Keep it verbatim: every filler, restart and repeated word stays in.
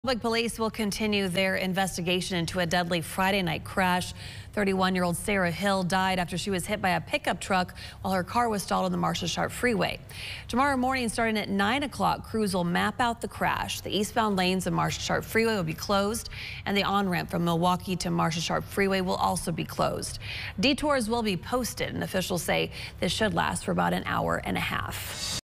Public police will continue their investigation into a deadly Friday night crash. thirty-one-year-old Sarah Hill died after she was hit by a pickup truck while her car was stalled on the Marshall Sharp Freeway. Tomorrow morning, starting at nine o'clock, crews will map out the crash. The eastbound lanes of Marshall Sharp Freeway will be closed, and the on-ramp from Milwaukee to Marshall Sharp Freeway will also be closed. Detours will be posted, and officials say this should last for about an hour and a half.